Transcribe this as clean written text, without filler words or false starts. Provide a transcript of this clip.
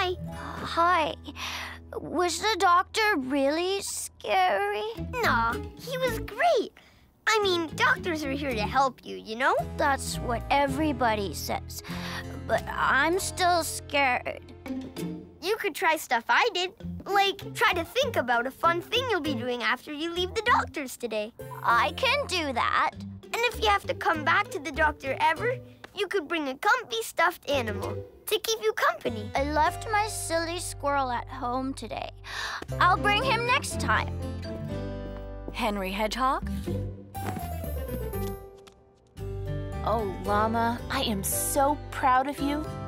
Hi. Hi. Was the doctor really scary? Nah, he was great. I mean, doctors are here to help you, you know? That's what everybody says. But I'm still scared. You could try stuff I did. Like, try to think about a fun thing you'll be doing after you leave the doctor's today. I can do that. And if you have to come back to the doctor ever, you could bring a comfy stuffed animal to keep you company. I left my silly squirrel at home today. I'll bring him next time. Henry Hedgehog? Oh, Llama, I am so proud of you.